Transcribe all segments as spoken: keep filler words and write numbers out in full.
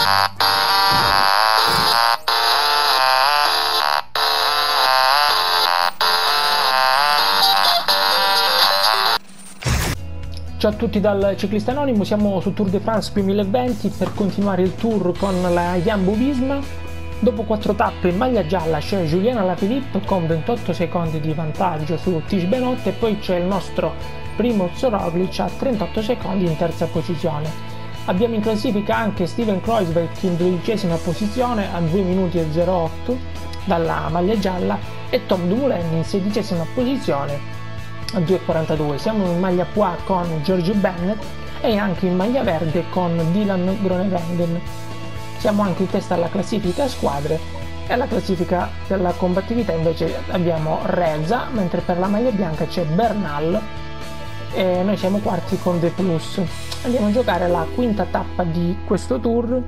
Ciao a tutti dal Ciclista Anonimo, siamo su Tour de France duemilaventi per continuare il tour con la Jumbo-Visma. Dopo quattro tappe in maglia gialla c'è Julian Alaphilippe con ventotto secondi di vantaggio su Tish Benoot e poi c'è il nostro Primož Roglič a trentotto secondi in terza posizione. Abbiamo in classifica anche Steven Kruijswijk in dodicesima posizione a due minuti e zero otto dalla maglia gialla e Tom Dumoulin in sedicesima posizione a due e quarantadue. Siamo in maglia Poix con George Bennett e anche in maglia verde con Dylan Groenewegen. Siamo anche in testa alla classifica a squadre e alla classifica della combattività invece abbiamo Reza, mentre per la maglia bianca c'è Bernal e noi siamo quarti con De Plus. Andiamo a giocare la quinta tappa di questo tour.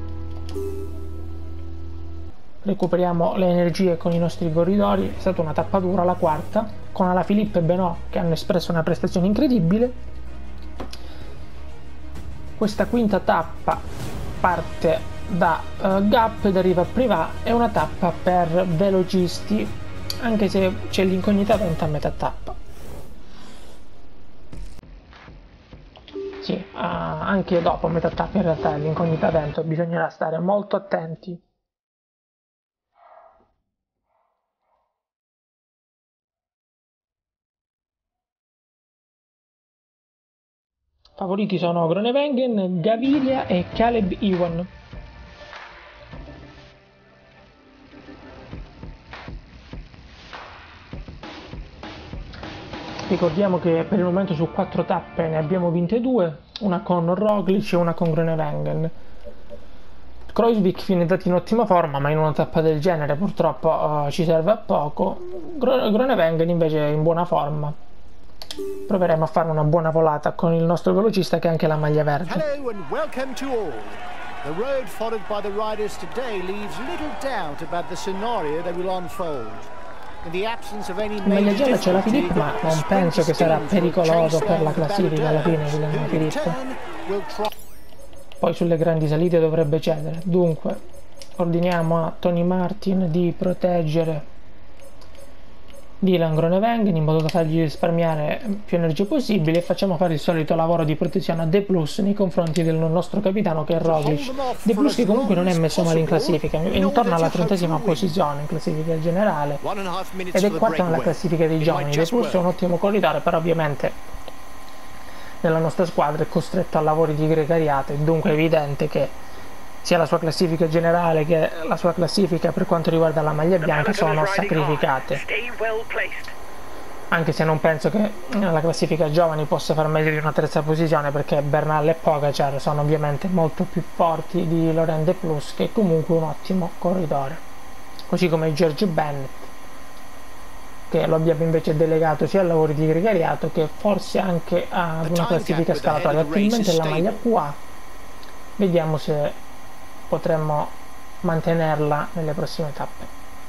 Recuperiamo le energie con i nostri corridori. È stata una tappa dura la quarta, con Alaphilippe e Benoot che hanno espresso una prestazione incredibile. Questa quinta tappa parte da uh, Gap ed arriva a Privas, è una tappa per velocisti, anche se c'è l'incognita vento a metà tappa. Sì, uh, anche dopo metà tappa in realtà l'incognita vento, bisognerà stare molto attenti. Favoriti sono Groenewegen, Gaviria e Caleb Ewan. Ricordiamo che per il momento su quattro tappe ne abbiamo vinte due, una con Roglič e una con Groenewegen. Kruijswijk viene dato in ottima forma, ma in una tappa del genere purtroppo uh, ci serve a poco. Gro Groenewegen invece è in buona forma. Proveremo a fare una buona volata con il nostro velocista che ha anche la maglia verde. Hello and welcome to all. The road followed by the riders today leaves little doubt about the scenario that will unfold. In the absence of any in maglia gialla c'è Alaphilippe, ma non penso che sarà pericoloso per la classifica alla fine di Alaphilippe. Poi sulle grandi salite dovrebbe cedere. Dunque ordiniamo a Tony Martin di proteggere Dylan Groenewegen in modo da fargli risparmiare più energie possibile e facciamo fare il solito lavoro di protezione a De Plus nei confronti del nostro capitano che è Roglič. De Plus che comunque non è messo male in classifica, è intorno alla trentesima posizione in classifica generale ed è quarto nella classifica dei giovani. De Plus è un ottimo corridore, però ovviamente nella nostra squadra è costretto a lavori di gregariato, e dunque è evidente che sia la sua classifica generale che la sua classifica per quanto riguarda la maglia bianca sono sacrificate, anche se non penso che la classifica giovani possa far meglio di una terza posizione, perché Bernal e Pogačar sono ovviamente molto più forti di Laurent De Plus, che è comunque un ottimo corridore, così come George Bennett, che lo abbiamo invece delegato sia a lavori di gregariato che forse anche ad una classifica scalatoria. Attualmente la maglia Poix, vediamo se potremmo mantenerla nelle prossime tappe.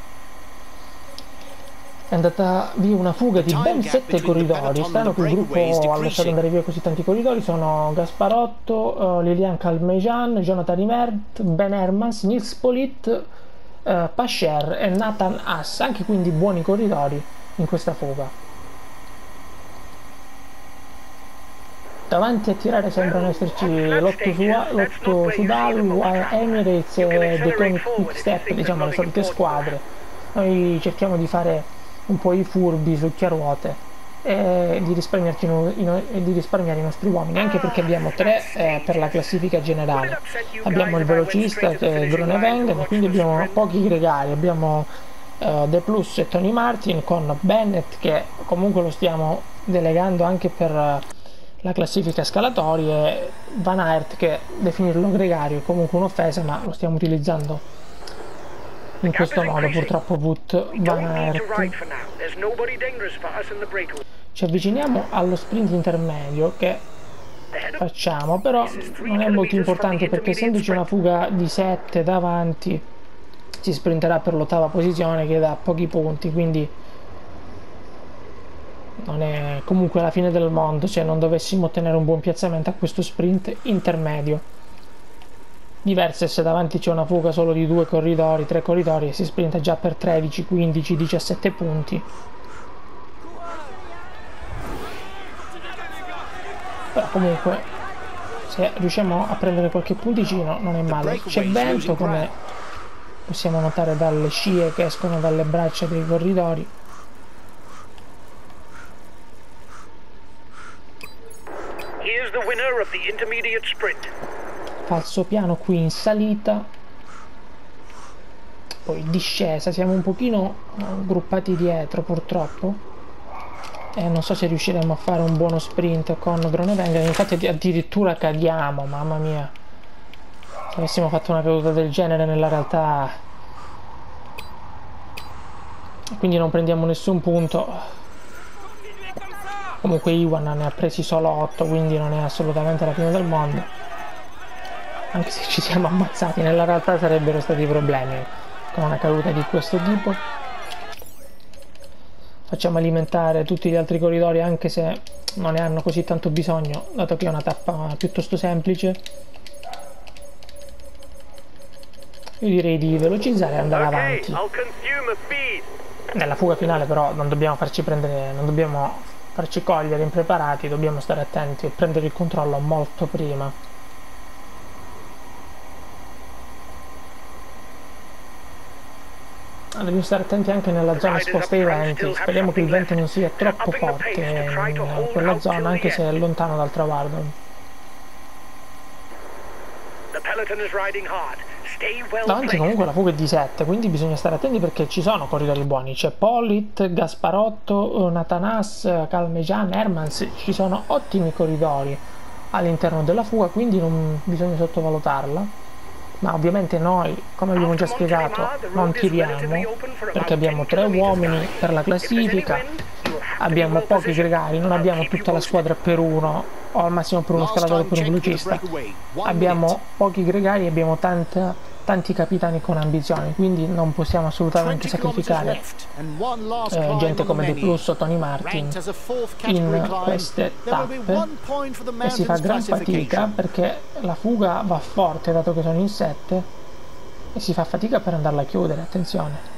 È andata via una fuga di ben sette corridori. Strano che il gruppo ha lasciato andare via così tanti corridori. Sono Gasparotto, uh, Lilian Calmejean, Jonathan Imert, Ben Hermans, Nils Politt, uh, Pascher e Nathan Haas, anche quindi buoni corridori in questa fuga. Davanti a tirare sembrano esserci l'Otto Sudal, Emirates e The Tony Quick-Step, diciamo le solite squadre. Noi cerchiamo di fare un po' i furbi su chiaruote e di, risparmiarci no, in, e di risparmiare i nostri uomini, anche perché abbiamo tre eh, per la classifica generale. Abbiamo il velocista che è Groenewegen, quindi abbiamo pochi gregari, abbiamo eh, De Plus e Tony Martin con Bennett che comunque lo stiamo delegando anche per la classifica scalatori, e Van Aert che definirlo gregario è comunque un'offesa, ma lo stiamo utilizzando in questo modo purtroppo. Wout Van Aert. Ci avviciniamo allo sprint intermedio che facciamo, però non è molto importante perché essendoci una fuga di sette davanti si sprinterà per l'ottava posizione che dà pochi punti, quindi non è comunque la fine del mondo se non dovessimo ottenere un buon piazzamento a questo sprint intermedio. diverse se davanti c'è una fuga solo di due corridori, tre corridori e si sprinta già per tredici, quindici, diciassette punti. Però comunque se riusciamo a prendere qualche punticino non è male. C'è vento, come possiamo notare dalle scie che escono dalle braccia dei corridori. Here's the winner of the intermediate sprint. Falso piano qui in salita, poi discesa, siamo un pochino gruppati dietro purtroppo e non so se riusciremo a fare un buono sprint con Groenewegen. Infatti addirittura cadiamo, mamma mia, se avessimo fatto una caduta del genere nella realtà, quindi non prendiamo nessun punto. Comunque Iwan ne ha presi solo otto, quindi non è assolutamente la fine del mondo, anche se ci siamo ammazzati nella realtà sarebbero stati problemi con una caduta di questo tipo. Facciamo alimentare tutti gli altri corridori anche se non ne hanno così tanto bisogno, dato che è una tappa piuttosto semplice. Io direi di velocizzare e andare avanti. Nella fuga finale però non dobbiamo farci prendere, non dobbiamo farci cogliere impreparati, dobbiamo stare attenti e prendere il controllo molto prima. Dobbiamo stare attenti anche nella zona esposta ai venti, speriamo che il vento non sia troppo forte in quella zona, anche se è lontano dal traguardo. Davanti comunque la fuga è di sette, quindi bisogna stare attenti perché ci sono corridori buoni, c'è Pollitt, Gasparotto, Natanas, Calmejean, Hermans, ci sono ottimi corridori all'interno della fuga, quindi non bisogna sottovalutarla. Ma ovviamente noi, come abbiamo già spiegato, non tiriamo perché abbiamo tre uomini per la classifica, abbiamo pochi gregari, non abbiamo tutta la squadra per uno o al massimo per uno scalatore o per un velocista, abbiamo pochi gregari e abbiamo tanta, tanti capitani con ambizioni, quindi non possiamo assolutamente sacrificare eh, gente come De Plus o Tony Martin in queste tappe, e si fa gran fatica perché la fuga va forte dato che sono in sette e si fa fatica per andarla a chiudere, attenzione.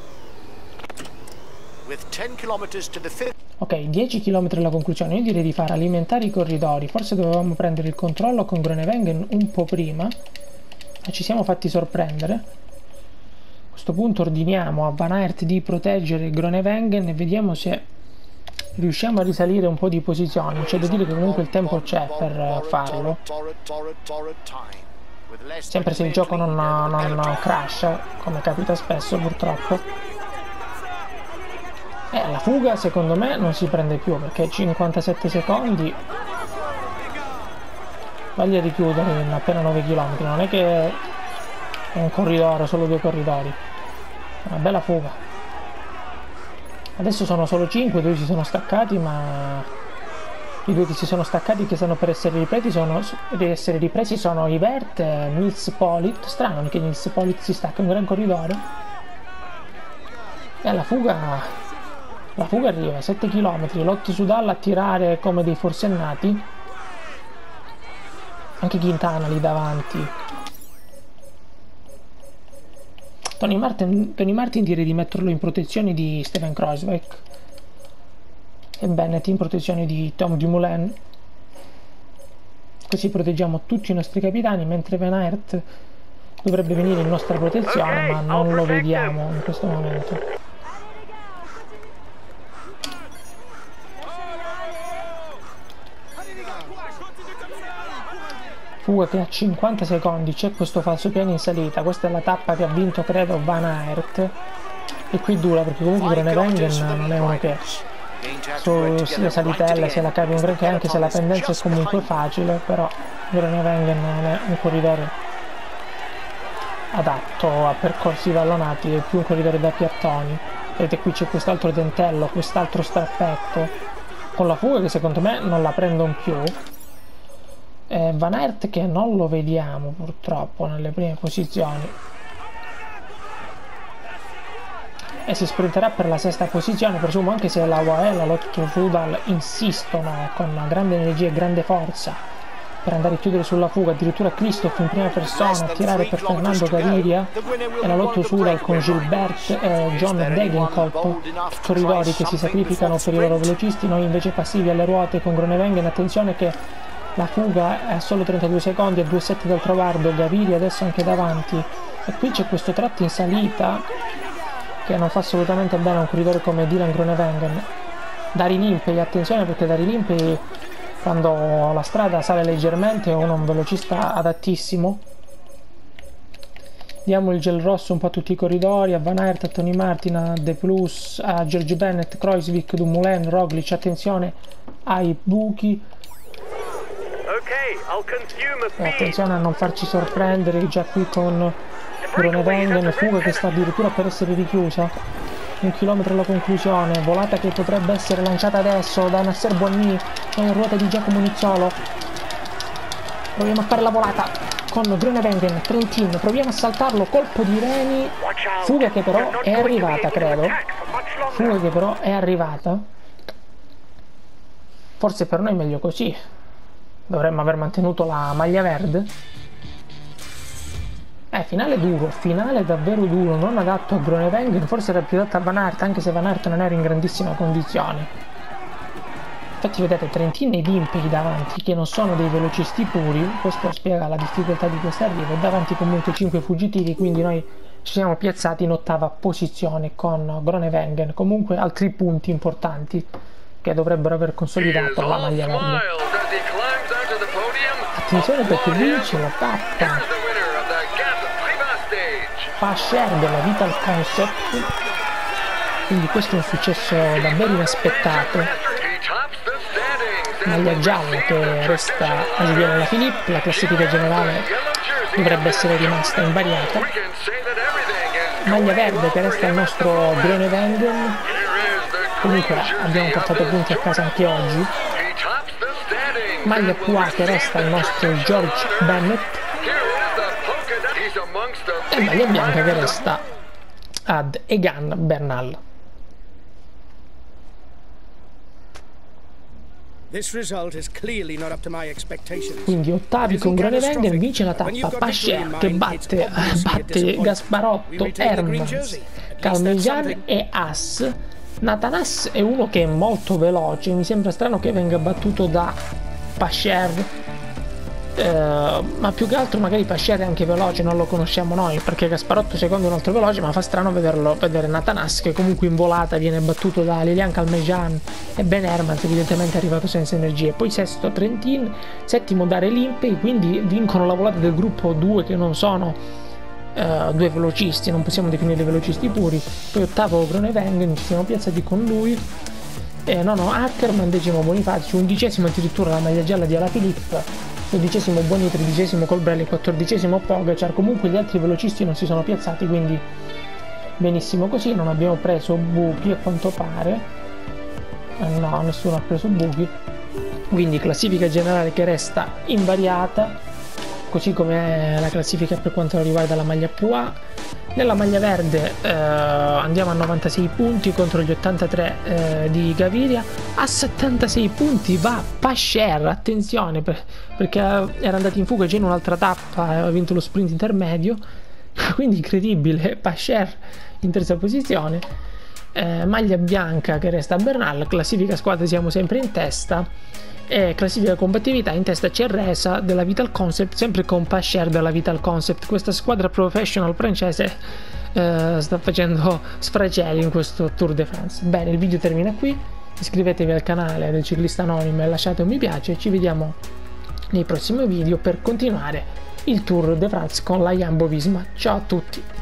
Ok, dieci chilometri alla conclusione, io direi di far alimentare i corridori, forse dovevamo prendere il controllo con Groenewegen un po' prima, ma ci siamo fatti sorprendere. A questo punto ordiniamo a Van Aert di proteggere Groenewegen e vediamo se riusciamo a risalire un po' di posizioni. C'è da dire che comunque il tempo c'è per farlo, sempre se il gioco non, non crasha, come capita spesso purtroppo. Eh, la fuga secondo me non si prende più perché cinquantasette secondi voglia di chiudere in appena nove chilometri, non è che è un corridore, solo due corridori, è una bella fuga. Adesso sono solo cinque, due si sono staccati, ma i due che si sono staccati che stanno per essere ripresi sono, per essere ripresi sono Yvert e Nils Pollitt. Strano che Nils Pollitt si stacca, un gran corridore. E la fuga la fuga arriva, sette chilometri, Lotto Soudal a tirare come dei forsennati, anche Quintana lì davanti. Tony Martin, Tony Martin direi di metterlo in protezione di Steven Kruijswijk e Bennett in protezione di Tom Dumoulin, così proteggiamo tutti i nostri capitani, mentre Van Aert dovrebbe venire in nostra protezione, ma non lo vediamo in questo momento. Fuga che a cinquanta secondi, c'è questo falso piano in salita, questa è la tappa che ha vinto credo Van Aert, e qui dura perché comunque Groenewegen non è uno che sulle salitelle se la cavi un granché, anche se la pendenza è comunque facile, però Groenewegen non è un corridore adatto a percorsi vallonati, è più un corridore da piattoni. Vedete qui c'è quest'altro dentello, quest'altro strappetto con la fuga che secondo me non la prendono più. Eh, Van Aert che non lo vediamo purtroppo nelle prime posizioni e si sprinterà per la sesta posizione, presumo, anche se la U A E e la Lotto Soudal insistono con grande energia e grande forza per andare a chiudere sulla fuga, addirittura Christoph in prima persona a tirare per Fernando Gaviria e la lotta usura con Gilbert e John Degenkolb, corridori che si sacrificano per i loro velocisti, noi invece passivi alle ruote con Groenewegen. Attenzione che la fuga è a solo trentadue secondi, a due virgola sette dal traguardo, Gaviria adesso anche davanti, e qui c'è questo tratto in salita che non fa assolutamente bene a un corridore come Dylan Groenewegen. Daryl Impey, attenzione perché Daryl Impey quando la strada sale leggermente è un velocista adattissimo. Diamo il gel rosso un po' a tutti i corridori, a Van Aert, a Tony Martin, a De Plus, a George Bennett, Kruijswijk, Dumoulin, Roglic. Attenzione ai buchi e attenzione a non farci sorprendere già qui con Groenewegen, fuga che sta addirittura per essere richiusa. Un chilometro alla conclusione, volata che potrebbe essere lanciata adesso da Nasser Boigny, in ruota di Giacomo Nizzolo. Proviamo a fare la volata con Groenewegen, Trentin, proviamo a saltarlo, colpo di reni, fuga che però è arrivata, credo. Fuga che però è arrivata. Forse per noi è meglio così. Dovremmo aver mantenuto la maglia verde. Eh, finale duro, finale davvero duro, non adatto a Groenewegen, forse era più adatto a Van Aert, anche se Van Aert non era in grandissima condizione. Infatti vedete Trentin e Impey davanti, che non sono dei velocisti puri, questo spiega la difficoltà di questo arrivo, e davanti comunque cinque fuggitivi, quindi noi ci siamo piazzati in ottava posizione con Groenewegen, comunque altri punti importanti che dovrebbero aver consolidato la maglia verde. Attenzione perché vince la tappa Pascher della Vital Concept, quindi questo è un successo davvero inaspettato. Maglia gialla che resta a Julian Alaphilippe, la classifica generale dovrebbe essere rimasta invariata. Maglia verde che resta il nostro Groenewegen, comunque abbiamo portato punti a casa anche oggi. Maglia P U A che resta il nostro George Bennett, e maglia bianca che resta ad Egan Bernal. Quindi ottavi con Groenewegen, vince la tappa Pascher che batte, batte Gasparotto, Hermans, Calmejean e Haas. Nathan Haas è uno che è molto veloce, mi sembra strano che venga battuto da Pascher. Uh, ma più che altro magari Pascher è anche veloce, non lo conosciamo noi, perché Gasparotto secondo è un altro veloce, ma fa strano vederlo, vedere Nathan Haas che comunque in volata viene battuto da Lilian Calmejean e Ben Hermans, evidentemente è arrivato senza energie. Poi sesto Trentin, settimo Daryl Impey, quindi vincono la volata del gruppo due che non sono uh, due velocisti, non possiamo definire velocisti puri. Poi ottavo Groenewegen, ci siamo piazzati con lui. E nono Ackermann, decimo Bonifacio, undicesimo addirittura la maglia gialla di Alaphilippe, dodicesimo Boigny, tredicesimo Colbrelli, quattordicesimo Pogacar. Comunque gli altri velocisti non si sono piazzati, quindi benissimo così. Non abbiamo preso buchi a quanto pare, eh, no, nessuno ha preso buchi, quindi classifica generale che resta invariata, così come la classifica per quanto riguarda la maglia P U A. Nella maglia verde eh, andiamo a novantasei punti contro gli ottantatré eh, di Gaviria. A settantasei punti va Pascher, attenzione per, perché era andato in fuga già in un'altra tappa e aveva vinto lo sprint intermedio, quindi incredibile. Pascher in terza posizione. eh, maglia bianca che resta a Bernal, classifica squadre siamo sempre in testa, e classifica combattività in testa c'è Resa della Vital Concept, sempre con Pascher della Vital Concept. Questa squadra professional francese eh, sta facendo sfracelli in questo Tour de France. Bene, il video termina qui, iscrivetevi al canale del Ciclista Anonimo e lasciate un mi piace, ci vediamo nei prossimi video per continuare il Tour de France con la Jumbo Visma. Ciao a tutti!